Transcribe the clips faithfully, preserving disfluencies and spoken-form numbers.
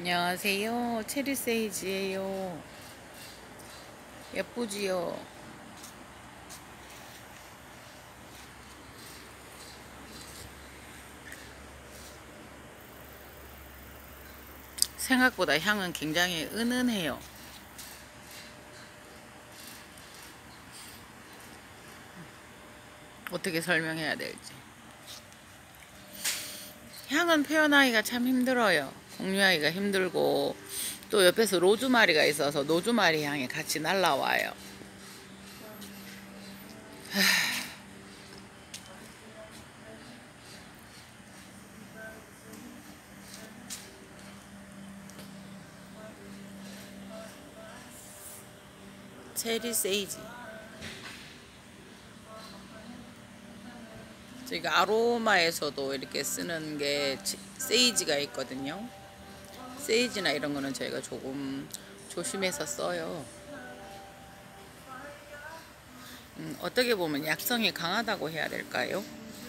안녕하세요. 체리 세이지예요. 예쁘지요? 생각보다 향은 굉장히 은은해요. 어떻게 설명해야 될지. 향은 표현하기가 참 힘들어요. 공유하기가 힘들고, 또 옆에서 로즈마리가 있어서 로즈마리 향이 같이 날라와요. 체리 세이지. 저희가 아로마에서도 이렇게 쓰는 게 세이지가 있거든요. 세이지나 이런 거는 저희가 조금 조심해서 써요. 음, 어떻게 보면 약성이 강하다고 해야 될까요?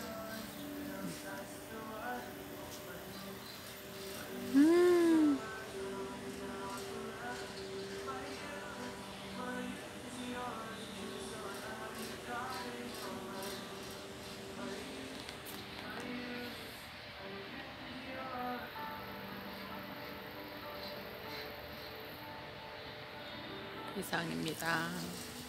음, 이상입니다.